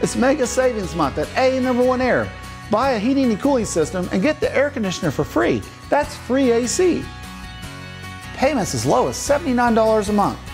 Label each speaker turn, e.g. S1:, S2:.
S1: It's Mega Savings Month at A Number One Air. Buy a heating and cooling system and get the air conditioner for free. That's free AC. Payments as low as $79 a month.